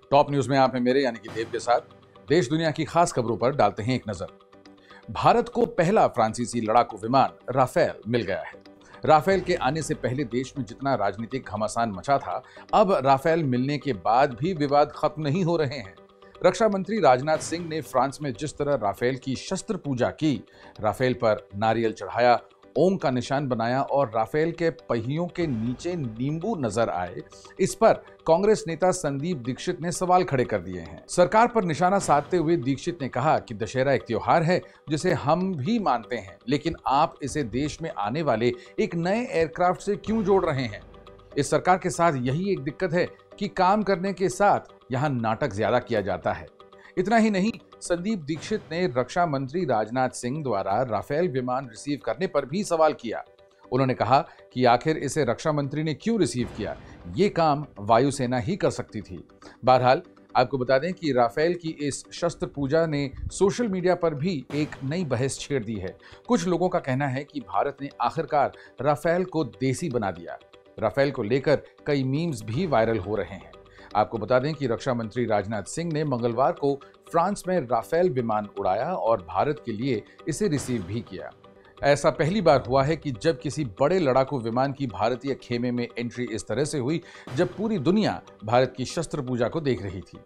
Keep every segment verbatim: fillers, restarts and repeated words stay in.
Top news में आप हैं मेरे यानी कि देव के साथ। देश दुनिया की खास खबरों पर डालते हैं एक नजर। भारत को पहला फ्रांसीसी लड़ाकू विमान राफेल मिल गया है। राफेल के आने से पहले देश में जितना राजनीतिक घमासान मचा था, अब राफेल मिलने के बाद भी विवाद खत्म नहीं हो रहे हैं। रक्षा मंत्री राजनाथ सिंह ने फ्रांस में जिस तरह राफेल की शस्त्र पूजा की, राफेल पर नारियल चढ़ाया, ओम का निशान बनाया और राफेल के पहियों के नीचे नींबू नजर आए, इस पर कांग्रेस नेता संदीप दीक्षित ने सवाल खड़े कर दिए हैं। सरकार पर निशाना साधते हुए दीक्षित ने कहा कि दशहरा एक त्योहार है जिसे हम भी मानते हैं, लेकिन आप इसे देश में आने वाले एक नए एयरक्राफ्ट से क्यों जोड़ रहे हैं। इस सरकार के साथ यही एक दिक्कत है कि काम करने के साथ यहां नाटक ज्यादा किया जाता है। इतना ही नहीं, संदीप दीक्षित ने रक्षा मंत्री राजनाथ सिंह द्वारा राफेल विमान रिसीव करने पर भी सवाल किया। उन्होंने कहा कि आखिर इसे रक्षा मंत्री ने क्यों रिसीव किया, ये काम वायुसेना ही कर सकती थी। बहरहाल आपको बता दें कि राफेल की इस शस्त्र पूजा ने सोशल मीडिया पर भी एक नई बहस छेड़ दी है। कुछ लोगों का कहना है कि भारत ने आखिरकार राफेल को देसी बना दिया। राफेल को लेकर कई मीम्स भी वायरल हो रहे हैं। आपको बता दें कि रक्षा मंत्री राजनाथ सिंह ने मंगलवार को फ्रांस में राफेल विमान उड़ाया और भारत के लिए इसे रिसीव भी किया। ऐसा पहली बार हुआ है कि जब किसी बड़े लड़ाकू विमान की भारतीय खेमे में एंट्री इस तरह से हुई, जब पूरी दुनिया भारत की शस्त्र पूजा को देख रही थी।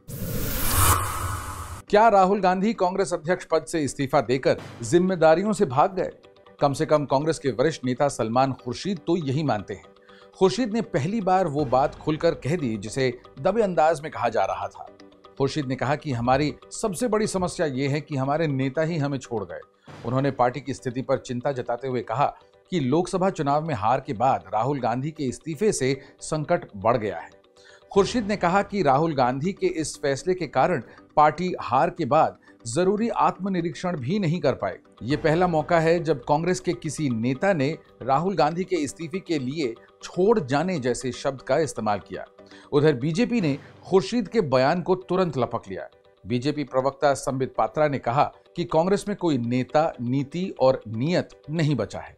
क्या राहुल गांधी कांग्रेस अध्यक्ष पद से इस्तीफा देकर जिम्मेदारियों से भाग गए? कम से कम कांग्रेस के वरिष्ठ नेता सलमान खुर्शीद तो यही मानते हैं। खुर्शीद ने पहली बार वो बात खुलकर कह दी जिसे दबे अंदाज में कहा जा रहा था। खुर्शीद ने कहा कि हमारी सबसे बड़ी समस्या ये है कि हमारे नेता ही हमें छोड़ गए। उन्होंने पार्टी की स्थिति पर चिंता जताते हुए कहा कि लोकसभा चुनाव में हार के बाद राहुल गांधी के इस्तीफे से संकट बढ़ गया है। खुर्शीद ने कहा कि राहुल गांधी के इस फैसले के कारण पार्टी हार के बाद जरूरी आत्मनिरीक्षण भी नहीं कर पाए। ये पहला मौका है जब कांग्रेस के किसी नेता ने राहुल गांधी के इस्तीफे के लिए छोड़ जाने जैसे शब्द का इस्तेमाल किया। उधर बीजेपी ने खुर्शीद के बयान को तुरंत लपक लिया। बीजेपी प्रवक्ता संबित पात्रा ने कहा कि कांग्रेस में कोई नेता, नीति और नियत नहीं बचा है।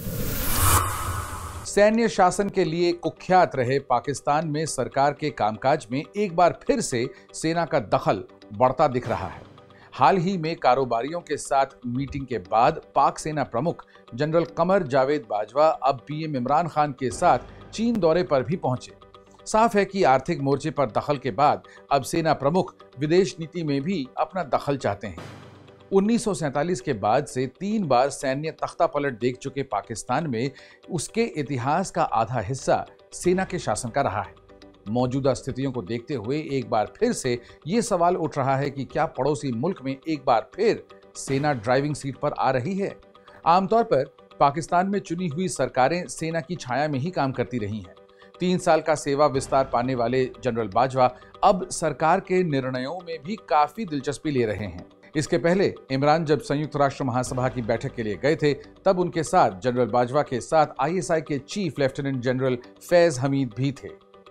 सैन्य शासन के लिए कुख्यात रहे पाकिस्तान में सरकार के कामकाज में एक बार फिर से सेना का दखल बढ़ता दिख रहा है। हाल ही में कारोबारियों के साथ मीटिंग के बाद पाक सेना प्रमुख जनरल कमर जावेद बाजवा अब पीएम इमरान खान के साथ चीन दौरे पर भी पहुंचे। साफ है कि आर्थिक मोर्चे पर दखल के बाद अब सेना प्रमुख विदेश नीति में भी अपना दखल चाहते हैं। उन्नीस सौ सैंतालीस के बाद से तीन बार सैन्य तख्ता पलट देख चुके पाकिस्तान में उसके इतिहास का आधा हिस्सा सेना के शासन का रहा है। मौजूदा स्थितियों को देखते हुए एक बार फिर से ये सवाल उठ रहा है कि क्या पड़ोसी मुल्क में एक बार फिर सेना ड्राइविंग सीट पर आ रही है। आमतौर पर पाकिस्तान में चुनी हुई सरकारें सेना की छाया में ही काम करती रही हैं। तीन साल का सेवा विस्तार पाने वाले जनरल बाजवा अब सरकार के निर्णयों में भी काफी दिलचस्पी ले रहे हैं। इसके पहले इमरान जब संयुक्त राष्ट्र महासभा की बैठक के लिए गए थे, तब उनके साथ जनरल बाजवा के साथ आईएसआई के chief lieutenant general Faiz Hameed भी थे।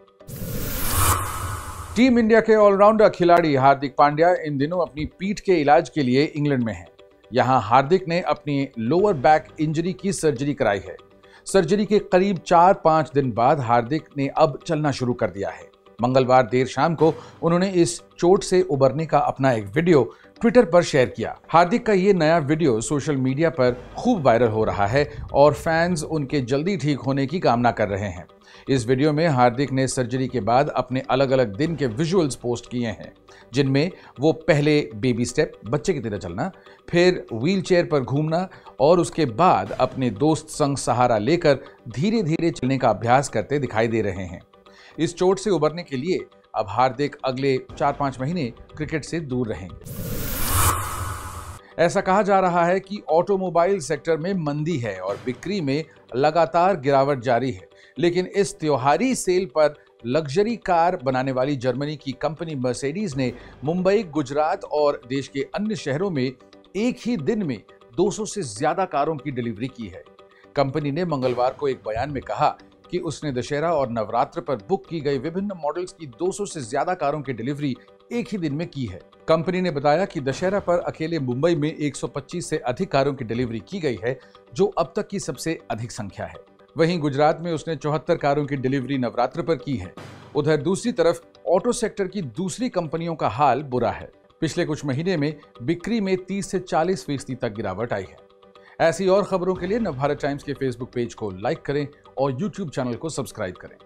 टीम इंडिया के ऑलराउंडर खिलाड़ी हार्दिक पांड्या इन दिनों अपनी पीठ के इलाज के लिए इंग्लैंड में हैं। यहां हार्दिक ने अपनी लोअर बैक इंजरी की सर्जरी कराई है। सर्जरी के करीब चार पांच दिन बाद हार्दिक ने अब चलना शुरू कर दिया है। मंगलवार देर शाम को उन्होंने इस चोट से उबरने का अपना एक वीडियो ट्विटर पर शेयर किया। हार्दिक का ये नया वीडियो सोशल मीडिया पर खूब वायरल हो रहा है और फैंस उनके जल्दी ठीक होने की कामना कर रहे हैं। इस वीडियो में हार्दिक ने सर्जरी के बाद अपने अलग अलग दिन के विजुअल्स पोस्ट किए हैं, जिनमें वो पहले बेबी स्टेप, बच्चे की तरह चलना, फिर व्हीलचेयर पर घूमना और उसके बाद अपने दोस्त संग सहारा लेकर धीरे धीरे चलने का अभ्यास करते दिखाई दे रहे हैं। इस चोट से उबरने के लिए अब हार्दिक अगले चार पांच महीने क्रिकेट से दूर रहेंगे। ऐसा कहा जा रहा है कि ऑटोमोबाइल सेक्टर में मंदी है और बिक्री में लगातार गिरावट जारी है, लेकिन इस त्योहारी सेल पर लग्जरी कार बनाने वाली जर्मनी की कंपनी मर्सिडीज ने मुंबई, गुजरात और देश के अन्य शहरों में एक ही दिन में दो सौ से ज्यादा कारों की डिलीवरी की है। कंपनी ने मंगलवार को एक बयान में कहा कि उसने दशहरा और नवरात्र पर बुक की गई विभिन्न मॉडल्स की दो सौ से ज्यादा कारों की डिलीवरी एक ही दिन में की है। कंपनी ने बताया कि दशहरा पर अकेले मुंबई में एक सौ पच्चीस से अधिक कारों की डिलीवरी की गई है, जो अब तक की सबसे अधिक संख्या है। वहीं गुजरात में उसने चौहत्तर कारों की डिलीवरी नवरात्र पर की है। उधर दूसरी तरफ ऑटो सेक्टर की दूसरी कंपनियों का हाल बुरा है। पिछले कुछ महीने में बिक्री में तीस से चालीस फीसदी तक गिरावट आई है। ऐसी और खबरों के लिए नवभारत टाइम्स के फेसबुक पेज को लाइक करें और यूट्यूब चैनल को सब्सक्राइब करें।